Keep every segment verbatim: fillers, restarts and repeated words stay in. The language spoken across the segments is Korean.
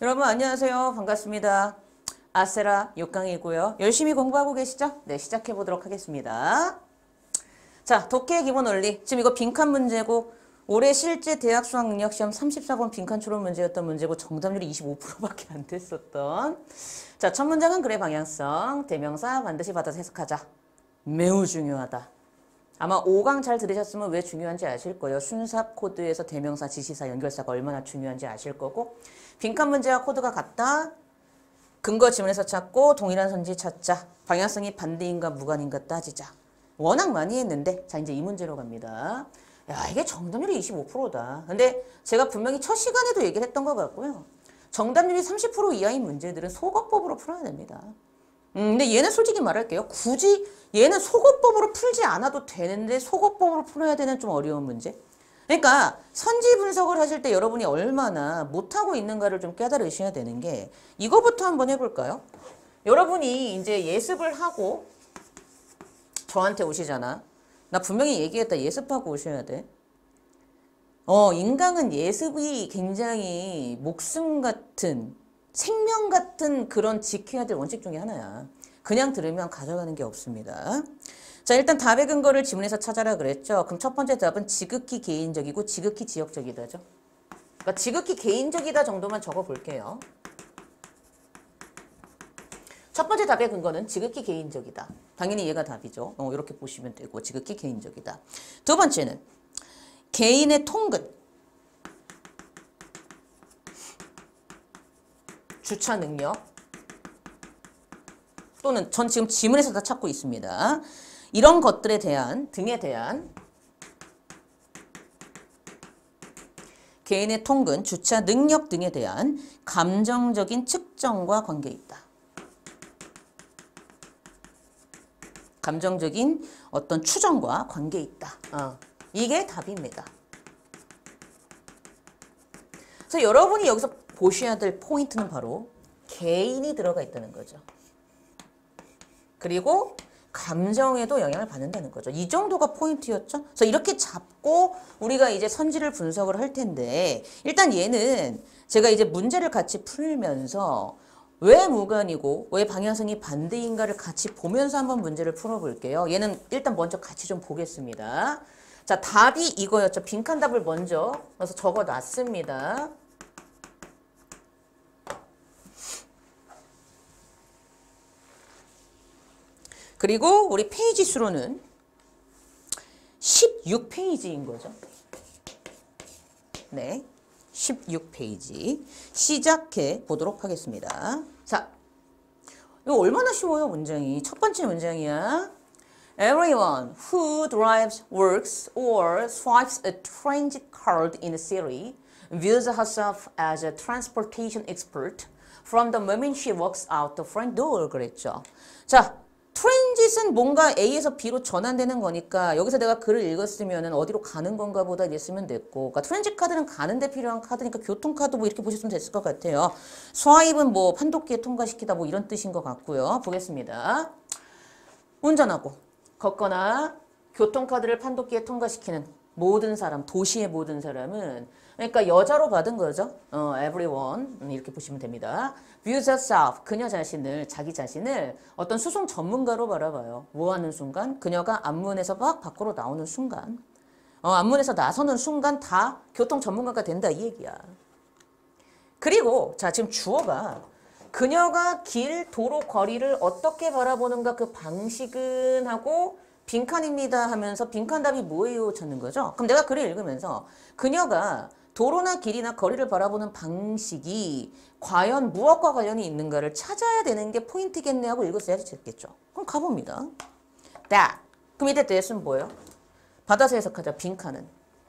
여러분 안녕하세요. 반갑습니다. 아세라 육 강이고요. 열심히 공부하고 계시죠? 네, 시작해 보도록 하겠습니다. 자, 독해의 기본 원리. 지금 이거 빈칸 문제고 올해 실제 대학 수학 능력 시험 삼십사 번 빈칸 초론 문제였던 문제고 정답률이 이십오 퍼센트밖에 안 됐었던. 자, 첫 문장은 글의 방향성. 대명사 반드시 받아서 해석하자. 매우 중요하다. 아마 오 강 잘 들으셨으면 왜 중요한지 아실 거예요. 순삽 코드에서 대명사, 지시사, 연결사가 얼마나 중요한지 아실 거고, 빈칸 문제와 코드가 같다. 근거 지문에서 찾고 동일한 선지 찾자. 방향성이 반대인가 무관인가 따지자. 워낙 많이 했는데 자 이제 이 문제로 갑니다. 야, 이게 정답률이 이십오 퍼센트다. 근데 제가 분명히 첫 시간에도 얘기를 했던 것 같고요. 정답률이 삼십 퍼센트 이하인 문제들은 속어법으로 풀어야 됩니다. 음, 근데 얘는 솔직히 말할게요. 굳이 얘는 속어법으로 풀지 않아도 되는데 속어법으로 풀어야 되는 좀 어려운 문제. 그러니까 선지 분석을 하실 때 여러분이 얼마나 못하고 있는가를 좀 깨달으셔야 되는 게 이거부터 한번 해볼까요? 여러분이 이제 예습을 하고 저한테 오시잖아. 나 분명히 얘기했다. 예습하고 오셔야 돼. 어, 인강은 예습이 굉장히 목숨 같은 생명 같은 그런 지켜야 될 원칙 중에 하나야. 그냥 들으면 가져가는 게 없습니다. 자, 일단 답의 근거를 지문에서 찾아라 그랬죠. 그럼 첫 번째 답은 지극히 개인적이고 지극히 지역적이다죠. 그러니까 지극히 개인적이다 정도만 적어 볼게요. 첫 번째 답의 근거는 지극히 개인적이다. 당연히 얘가 답이죠. 어, 이렇게 보시면 되고 지극히 개인적이다. 두 번째는 개인의 통근. 주차 능력. 또는 전 지금 지문에서 다 찾고 있습니다. 이런 것들에 대한 등에 대한 개인의 통근, 주차 능력 등에 대한 감정적인 측정과 관계 있다. 감정적인 어떤 추정과 관계 있다. 어, 이게 답입니다. 그래서 여러분이 여기서 보셔야 될 포인트는 바로 개인이 들어가 있다는 거죠. 그리고 감정에도 영향을 받는다는 거죠. 이 정도가 포인트였죠. 그래서 이렇게 잡고 우리가 이제 선지를 분석을 할 텐데 일단 얘는 제가 이제 문제를 같이 풀면서 왜 무관이고 왜 방향성이 반대인가를 같이 보면서 한번 문제를 풀어볼게요. 얘는 일단 먼저 같이 좀 보겠습니다. 자, 답이 이거였죠. 빈칸 답을 먼저 그래서 적어놨습니다. 그리고 우리 페이지 수로는 십육 페이지인 거죠. 네, 십육 페이지 시작해 보도록 하겠습니다. 자, 이거 얼마나 쉬워요, 문장이. 첫 번째 문장이야. Everyone who drives, works, or swipes a transit card in the city views herself as a transportation expert from the moment she walks out the front door. 그랬죠. 자, 트랜짓은 뭔가 A에서 B로 전환되는 거니까 여기서 내가 글을 읽었으면 어디로 가는 건가 보다 이랬으면 됐고, 그러니까 트랜짓 카드는 가는 데 필요한 카드니까 교통카드 뭐 이렇게 보셨으면 됐을 것 같아요. 스와입은 뭐 판독기에 통과시키다 뭐 이런 뜻인 것 같고요. 보겠습니다. 운전하고 걷거나 교통카드를 판독기에 통과시키는 모든 사람, 도시의 모든 사람은, 그러니까 여자로 받은 거죠. 어, everyone 이렇게 보시면 됩니다. views herself, 그녀 자신을, 자기 자신을 어떤 수송 전문가로 바라봐요. 뭐 하는 순간? 그녀가 앞문에서 막 밖으로 나오는 순간, 어, 앞문에서 나서는 순간 다 교통 전문가가 된다 이 얘기야. 그리고 자, 지금 주어가 그녀가 길, 도로, 거리를 어떻게 바라보는가 그 방식은 하고 빈칸입니다 하면서 빈칸 답이 뭐예요? 찾는 거죠. 그럼 내가 글을 읽으면서 그녀가 도로나 길이나 거리를 바라보는 방식이 과연 무엇과 관련이 있는가를 찾아야 되는 게 포인트겠네 하고 읽었어야 됐겠죠. 그럼 가봅니다. that. 그럼 이때 that은 뭐예요? 받아서 해석하자. 빈칸은.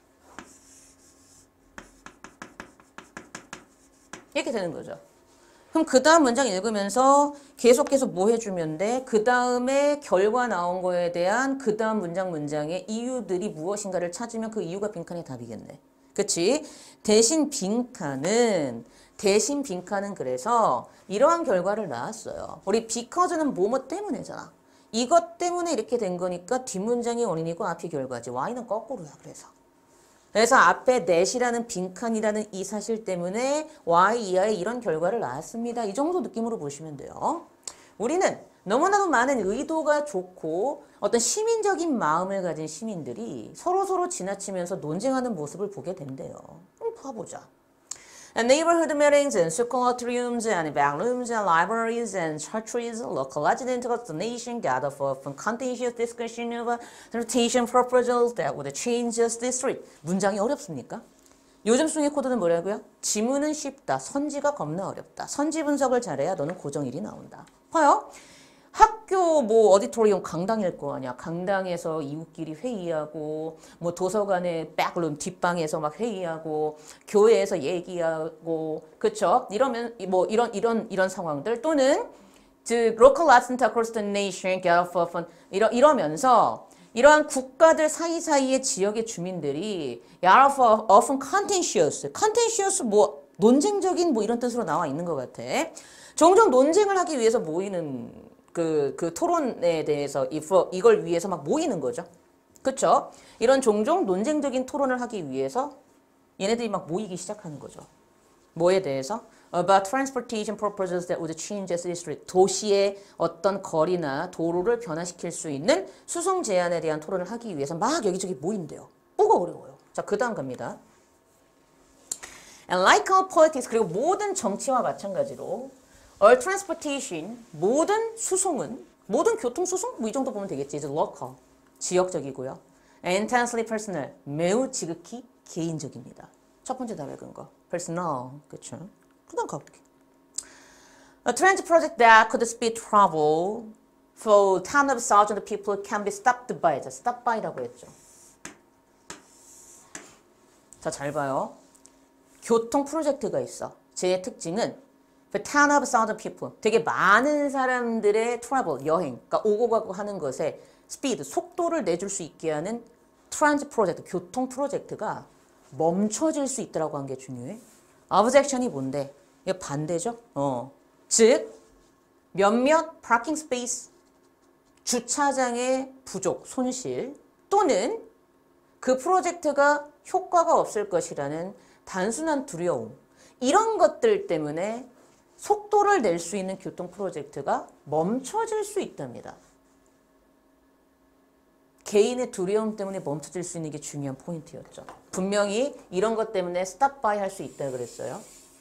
이렇게 되는 거죠. 그럼 그 다음 문장 읽으면서 계속해서 뭐 해주면 돼? 그 다음에 결과 나온 거에 대한 그 다음 문장 문장의 이유들이 무엇인가를 찾으면 그 이유가 빈칸의 답이겠네. 그치? 대신 빈칸은 대신 빈칸은 그래서 이러한 결과를 낳았어요. 우리 because는 뭐뭐 때문에잖아. 이것 때문에 이렇게 된 거니까 뒷문장이 원인이고 앞이 결과지. Y는 거꾸로야. 그래서 그래서 앞에 that이라는 빈칸이라는 이 사실 때문에 y 이하의 이런 결과를 낳았습니다. 이 정도 느낌으로 보시면 돼요. 우리는 너무나도 많은 의도가 좋고 어떤 시민적인 마음을 가진 시민들이 서로서로 지나치면서 논쟁하는 모습을 보게 된대요. 그럼 봐보자. And neighborhood meetings and school atriums and backrooms and libraries and churches, local agents across the nation gather for often contentious discussion of transportation proposals that would change the district. 문장이 어렵습니까? 요즘 수능의 코드는 뭐라고요? 지문은 쉽다. 선지가 겁나 어렵다. 선지 분석을 잘해야 너는 고정일이 나온다. 봐요. 학교 뭐 오디토리움 강당일 거 아니야. 강당에서 이웃끼리 회의하고 뭐 도서관의 백룸 뒷방에서 막 회의하고 교회에서 얘기하고 그쵸? 이러면 뭐 이런 이런 이런 상황들 또는 the local accent across the nation get often 이러 이러면서 이러한 국가들 사이사이의 지역의 주민들이 are often contentious, contentious 뭐 논쟁적인 뭐 이런 뜻으로 나와 있는 것 같아. 종종 논쟁을 하기 위해서 모이는 그, 그 토론에 대해서 이걸 위해서 막 모이는 거죠. 그쵸? 이런 종종 논쟁적인 토론을 하기 위해서 얘네들이 막 모이기 시작하는 거죠. 뭐에 대해서? About transportation purposes that would change the district. 도시의 어떤 거리나 도로를 변화시킬 수 있는 수송 제한에 대한 토론을 하기 위해서 막 여기저기 모인대요. 뭐가 어려워요? 자, 그 다음 갑니다. And like all politics, 그리고 모든 정치와 마찬가지로 All transportation, 모든 수송은, 모든 교통수송? 뭐 이 정도 보면 되겠지. 이제 local, 지역적이고요. Intensely personal, 매우 지극히 개인적입니다. 첫 번째 답의 근거, personal, 그쵸? 그 다음 가볼게. A transit project that could speed travel for ten of thousand people can be stopped by, 자, stop by라고 했죠. 자, 잘 봐요. 교통 프로젝트가 있어. 제 특징은 For ten of thousand people, 되게 많은 사람들의 travel, 여행, 그러니까 오고 가고 하는 것에 speed, 속도를 내줄 수 있게 하는 transit 프로젝트, 교통 프로젝트가 멈춰질 수 있다고 한 게 중요해. objection이 뭔데? 이거 반대죠? 어. 즉, 몇몇 parking space, 주차장의 부족, 손실, 또는 그 프로젝트가 효과가 없을 것이라는 단순한 두려움, 이런 것들 때문에 속도를 낼 수 있는 교통 프로젝트가 멈춰질 수 있답니다. 개인의 두려움 때문에 멈춰질 수 있는 게 중요한 포인트였죠. 분명히 이런 것 때문에 stop by 할 수 있다 그랬어요.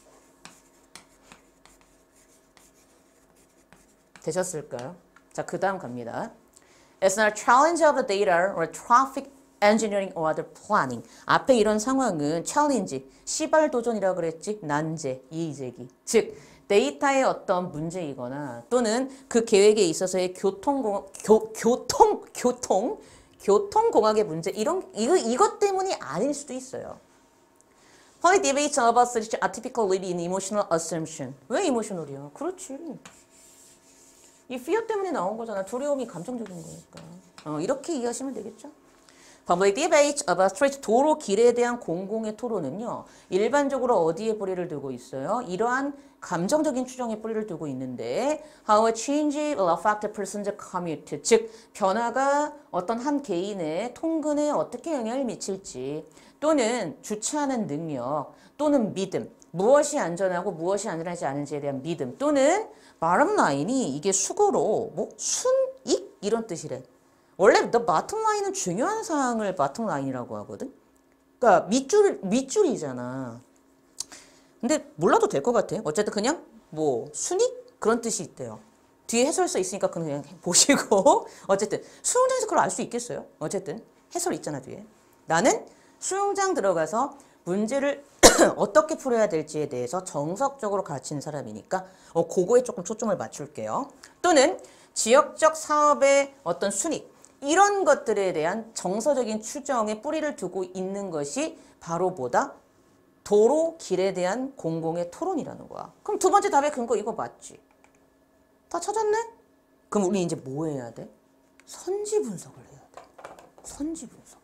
되셨을까요? 자, 그 다음 갑니다. It's not a challenge of the data or traffic engineering or other planning. 앞에 이런 상황은 챌린지, 시발 도전이라고 그랬지? 난제, 이의제기. 즉, 데이터의 어떤 문제이거나 또는 그 계획에 있어서의 교통공, 교, 교통, 교통, 교통공학의 문제, 이런, 이거, 이것 때문이 아닐 수도 있어요. Polly debates about such atypicality in emotional assumption. 왜 이모셔널이야? 그렇지. 이 fear 때문에 나온 거잖아. 두려움이 감정적인 거니까. 어, 이렇게 이해하시면 되겠죠? Public debate about street, 도로 길에 대한 공공의 토론은요. 일반적으로 어디에 뿌리를 두고 있어요? 이러한 감정적인 추정에 뿌리를 두고 있는데 How a change will affect a person's commute. 즉, 변화가 어떤 한 개인의 통근에 어떻게 영향을 미칠지 또는 주차하는 능력 또는 믿음, 무엇이 안전하고 무엇이 안전하지 않은지에 대한 믿음 또는 bottom line이 이게 수고로 뭐 순익 이런 뜻이래. 원래 the bottom line은 중요한 사항을 bottom line이라고 하거든. 그러니까 밑줄 밑줄이잖아. 근데 몰라도 될 것 같아. 어쨌든 그냥 뭐 순익 그런 뜻이 있대요. 뒤에 해설서 있으니까 그냥 보시고 어쨌든 수영장에서 그걸 알 수 있겠어요? 어쨌든 해설 있잖아 뒤에. 나는 수영장 들어가서 문제를 어떻게 풀어야 될지에 대해서 정석적으로 가르치는 사람이니까 어, 그거에 조금 초점을 맞출게요. 또는 지역적 사업의 어떤 순익 이런 것들에 대한 정서적인 추정에 뿌리를 두고 있는 것이 바로 뭐다? 도로, 길에 대한 공공의 토론이라는 거야. 그럼 두 번째 답의 근거 이거 맞지? 다 찾았네? 그럼 우리 이제 뭐 해야 돼? 선지 분석을 해야 돼. 선지 분석.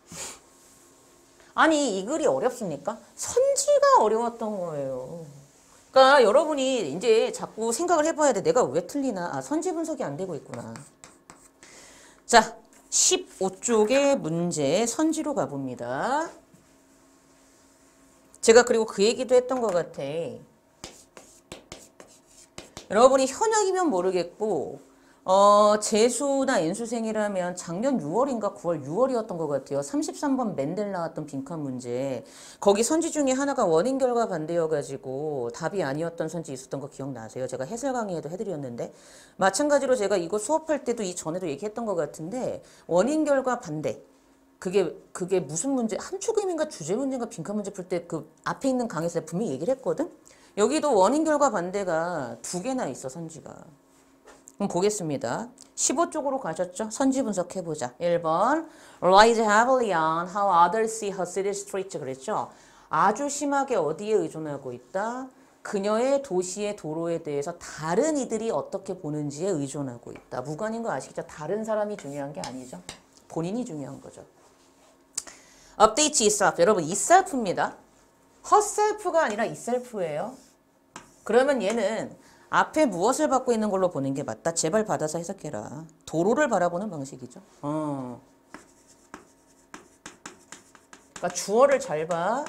아니 이 글이 어렵습니까? 선지가 어려웠던 거예요. 그러니까 여러분이 이제 자꾸 생각을 해봐야 돼. 내가 왜 틀리나? 아 선지 분석이 안 되고 있구나. 자, 십오 쪽의 문제 선지로 가봅니다. 제가 그리고 그 얘기도 했던 것 같아. 여러분이 현역이면 모르겠고 어, 재수나 인수생이라면 작년 유월인가 구월, 유월이었던 것 같아요. 삼십삼 번 맨델 나왔던 빈칸 문제. 거기 선지 중에 하나가 원인 결과 반대여가지고 답이 아니었던 선지 있었던 거 기억나세요? 제가 해설 강의에도 해드렸는데 마찬가지로 제가 이거 수업할 때도 이 전에도 얘기했던 것 같은데 원인 결과 반대. 그게 그게 무슨 문제? 함축음인가 주제 문제인가 빈칸 문제 풀 때 그 앞에 있는 강의에서 분명히 얘기를 했거든? 여기도 원인 결과 반대가 두 개나 있어 선지가. 그럼 보겠습니다. 십오 쪽으로 가셨죠? 선지 분석해보자. 일 번 relies heavily on how others see her city streets 그랬죠? 아주 심하게 어디에 의존하고 있다? 그녀의 도시의 도로에 대해서 다른 이들이 어떻게 보는지에 의존하고 있다. 무관인 거 아시겠죠? 다른 사람이 중요한 게 아니죠. 본인이 중요한 거죠. update itself. 여러분 itself입니다. herself가 아니라 itself예요. 그러면 얘는 앞에 무엇을 받고 있는 걸로 보는 게 맞다. 제발 받아서 해석해라. 도로를 바라보는 방식이죠. 어. 그러니까 주어를 잘 봐.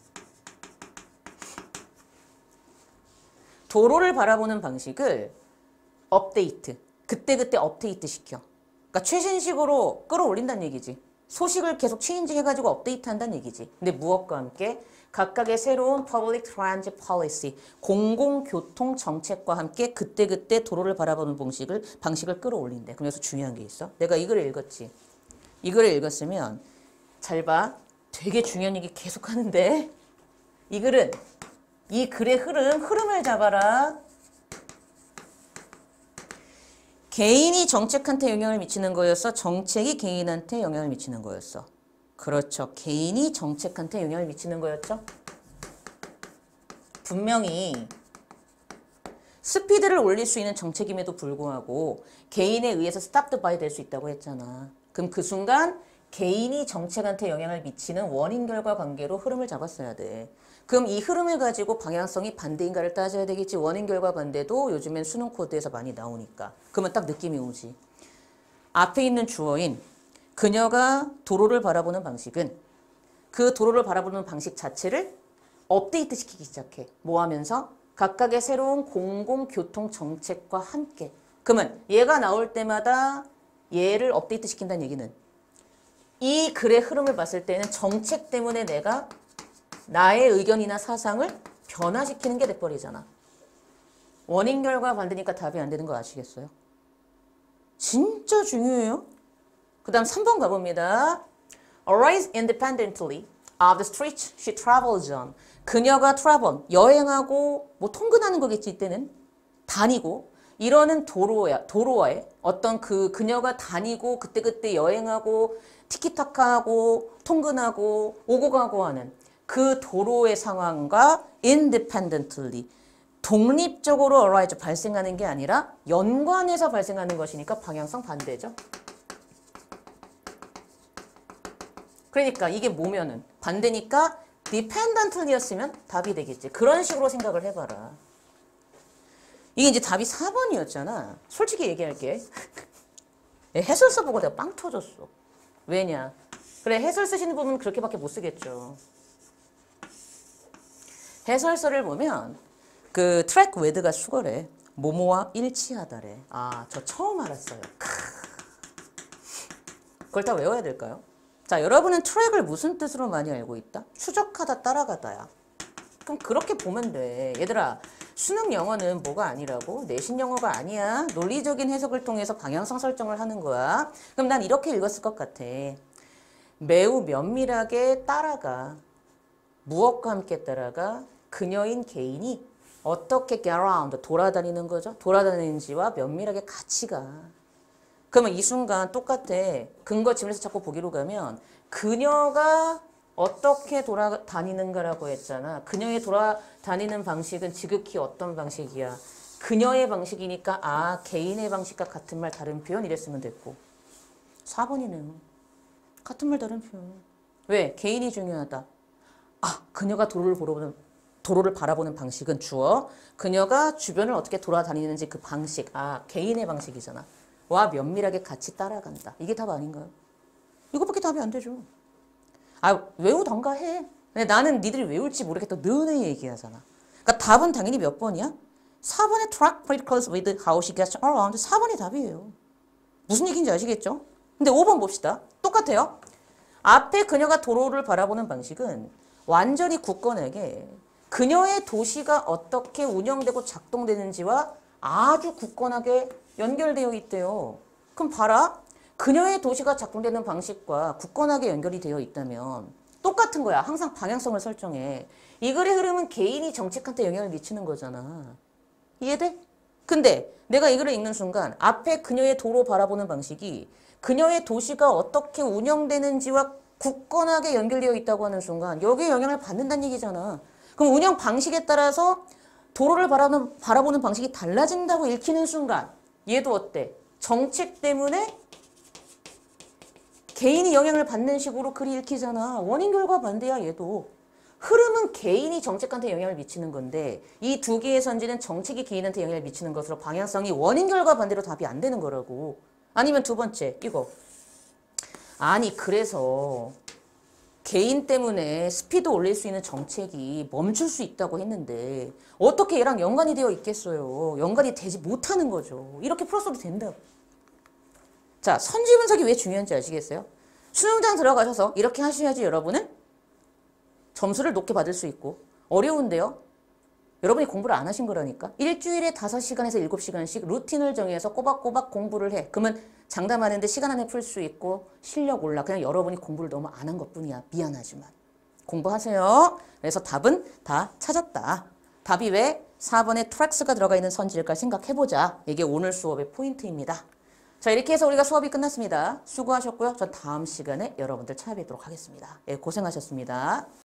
도로를 바라보는 방식을 업데이트. 그때그때 업데이트 시켜. 그러니까 최신식으로 끌어올린다는 얘기지. 소식을 계속 체인지 해가지고 업데이트한다는 얘기지. 근데 무엇과 함께? 각각의 새로운 Public Transit Policy, 공공교통 정책과 함께 그때그때 도로를 바라보는 방식을, 방식을 끌어올린대. 그래서 중요한 게 있어. 내가 이 글을 읽었지. 이 글을 읽었으면 잘 봐. 되게 중요한 얘기 계속 하는데 이 글은 이 글의 흐름, 흐름을 잡아라. 개인이 정책한테 영향을 미치는 거였어? 정책이 개인한테 영향을 미치는 거였어? 그렇죠. 개인이 정책한테 영향을 미치는 거였죠. 분명히 스피드를 올릴 수 있는 정책임에도 불구하고 개인에 의해서 스탑드 바이 될 수 있다고 했잖아. 그럼 그 순간 개인이 정책한테 영향을 미치는 원인 결과 관계로 흐름을 잡았어야 돼. 그럼 이 흐름을 가지고 방향성이 반대인가를 따져야 되겠지. 원인 결과 반대도 요즘엔 수능 코드에서 많이 나오니까. 그러면 딱 느낌이 오지. 앞에 있는 주어인 그녀가 도로를 바라보는 방식은 그 도로를 바라보는 방식 자체를 업데이트 시키기 시작해. 뭐 하면서? 각각의 새로운 공공교통 정책과 함께. 그러면 얘가 나올 때마다 얘를 업데이트 시킨다는 얘기는 이 글의 흐름을 봤을 때는 정책 때문에 내가 나의 의견이나 사상을 변화시키는 게 돼버리잖아. 원인 결과 반대니까 답이 안 되는 거 아시겠어요? 진짜 중요해요. 그 다음 삼 번 가봅니다. Arise independently of the streets she travels on. 그녀가 travel, 여행하고 뭐 통근하는 거겠지 이때는. 다니고 이러는 도로야, 도로에 어떤 그 그녀가 다니고 그때그때 여행하고 티키타카하고 통근하고 오고 가고 하는 그 도로의 상황과 independently 독립적으로 arise 발생하는 게 아니라 연관해서 발생하는 것이니까 방향성 반대죠. 그러니까 이게 뭐면은 반대니까 dependently였으면 답이 되겠지. 그런 식으로 생각을 해봐라. 이게 이제 답이 사 번이었잖아. 솔직히 얘기할게. 해설서 보고 내가 빵 터졌어. 왜냐? 그래 해설 쓰시는 분은 그렇게밖에 못 쓰겠죠. 해설서를 보면 그 트랙 웨드가 수거래. 모모와 일치하다래. 아, 저 처음 알았어요. 크. 그걸 다 외워야 될까요? 자, 여러분은 트랙을 무슨 뜻으로 많이 알고 있다? 추적하다, 따라가다야. 그럼 그렇게 보면 돼. 얘들아, 수능 영어는 뭐가 아니라고? 내신 영어가 아니야. 논리적인 해석을 통해서 방향성 설정을 하는 거야. 그럼 난 이렇게 읽었을 것 같아. 매우 면밀하게 따라가. 무엇과 함께 따라가? 그녀인 개인이 어떻게 get around, 돌아다니는 거죠? 돌아다니는지와 면밀하게 같이 가. 그러면 이 순간 똑같아. 근거 지문에서 자꾸 보기로 가면 그녀가 어떻게 돌아다니는가라고 했잖아. 그녀의 돌아다니는 방식은 지극히 어떤 방식이야. 그녀의 방식이니까 아 개인의 방식과 같은 말 다른 표현 이랬으면 됐고. 사 번이네요. 같은 말 다른 표현. 왜? 개인이 중요하다. 아 그녀가 도로를 보는 도로를 바라보는 방식은 주어. 그녀가 주변을 어떻게 돌아다니는지 그 방식. 아 개인의 방식이잖아. 와 면밀하게 같이 따라간다. 이게 답 아닌가요? 이거밖에 답이 안 되죠. 아 외우던가 해. 근데 나는 니들이 외울지 모르겠다. 너네 얘기하잖아. 그러니까 답은 당연히 몇 번이야? 사 번에 track particles with how she gets around. 사 번이 답이에요. 무슨 얘기인지 아시겠죠? 근데 오 번 봅시다. 똑같아요. 앞에 그녀가 도로를 바라보는 방식은 완전히 굳건하게 그녀의 도시가 어떻게 운영되고 작동되는지와 아주 굳건하게 연결되어 있대요. 그럼 봐라. 그녀의 도시가 작동되는 방식과 굳건하게 연결이 되어 있다면 똑같은 거야. 항상 방향성을 설정해. 이 글의 흐름은 개인이 정책한테 영향을 미치는 거잖아. 이해돼? 근데 내가 이 글을 읽는 순간 앞에 그녀의 도로 바라보는 방식이 그녀의 도시가 어떻게 운영되는지와 굳건하게 연결되어 있다고 하는 순간 여기에 영향을 받는다는 얘기잖아. 그럼 운영 방식에 따라서 도로를 바라보는, 바라보는 방식이 달라진다고 읽히는 순간 얘도 어때? 정책 때문에 개인이 영향을 받는 식으로 글이 읽히잖아. 원인 결과 반대야 얘도. 흐름은 개인이 정책한테 영향을 미치는 건데 이 두 개의 선지는 정책이 개인한테 영향을 미치는 것으로 방향성이 원인 결과 반대로 답이 안 되는 거라고. 아니면 두 번째 이거. 아니 그래서 개인 때문에 스피드 올릴 수 있는 정책이 멈출 수 있다고 했는데 어떻게 얘랑 연관이 되어 있겠어요. 연관이 되지 못하는 거죠. 이렇게 풀었어도 된다고. 자, 선지 분석이 왜 중요한지 아시겠어요? 수능장 들어가셔서 이렇게 하셔야지 여러분은 점수를 높게 받을 수 있고 어려운데요. 여러분이 공부를 안 하신 거라니까. 일주일에 다섯 시간에서 일곱 시간씩 루틴을 정해서 꼬박꼬박 공부를 해. 그러면 장담하는데 시간 안에 풀 수 있고 실력 올라. 그냥 여러분이 공부를 너무 안 한 것뿐이야. 미안하지만. 공부하세요. 그래서 답은 다 찾았다. 답이 왜 사 번에 트랙스가 들어가 있는 선지일까 생각해보자. 이게 오늘 수업의 포인트입니다. 자, 이렇게 해서 우리가 수업이 끝났습니다. 수고하셨고요. 전 다음 시간에 여러분들 찾아뵙도록 하겠습니다. 예, 고생하셨습니다.